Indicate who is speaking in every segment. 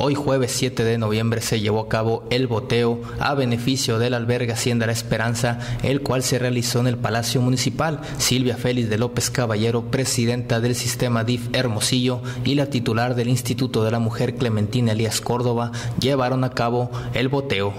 Speaker 1: Hoy jueves 7 de noviembre se llevó a cabo el boteo a beneficio del albergue Hacienda La Esperanza, el cual se realizó en el Palacio Municipal. Silvia Félix de López Caballero, presidenta del sistema DIF Hermosillo, y la titular del Instituto de la Mujer, Clementina Elías Córdoba, llevaron a cabo el boteo.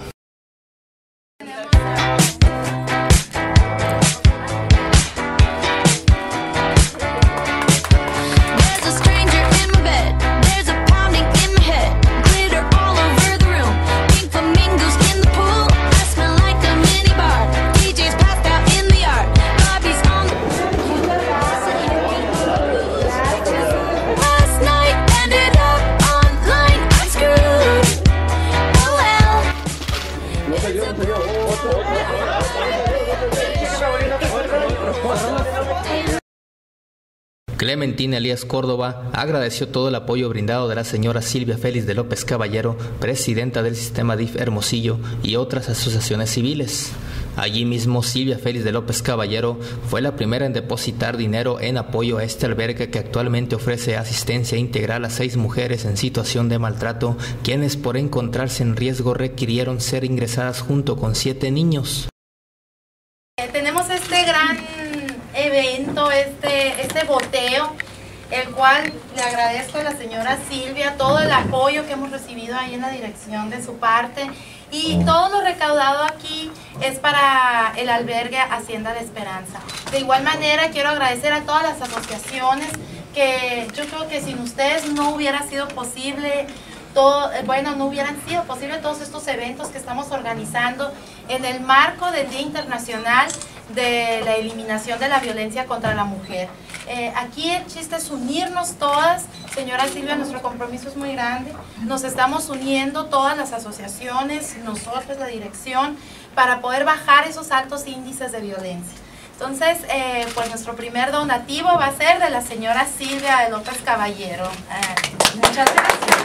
Speaker 1: Clementina Elías Córdoba agradeció todo el apoyo brindado de la señora Silvia Félix de López Caballero, presidenta del sistema DIF Hermosillo, y otras asociaciones civiles. Allí mismo, Silvia Félix de López Caballero fue la primera en depositar dinero en apoyo a este albergue que actualmente ofrece asistencia integral a 6 mujeres en situación de maltrato, quienes por encontrarse en riesgo requirieron ser ingresadas junto con 7 niños.
Speaker 2: Tenemos este gran evento, este boteo, el cual le agradezco a la señora Silvia todo el apoyo que hemos recibido ahí en la dirección de su parte, y todo lo recaudado aquí es para el albergue Hacienda La Esperanza. De igual manera quiero agradecer a todas las asociaciones que yo creo que sin ustedes no hubiera sido posible no hubieran sido posibles todos estos eventos que estamos organizando en el marco del Día Internacional de la Eliminación de la Violencia contra la Mujer. Aquí el chiste es unirnos todas. Señora Silvia, nuestro compromiso es muy grande. Nos estamos uniendo todas las asociaciones, nosotros, la dirección, para poder bajar esos altos índices de violencia. Entonces, pues nuestro primer donativo va a ser de la señora Silvia de López Caballero. Muchas gracias.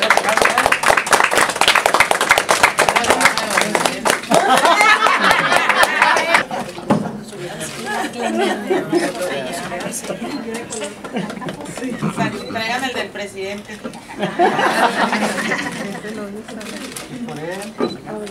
Speaker 3: Traigan el del presidente.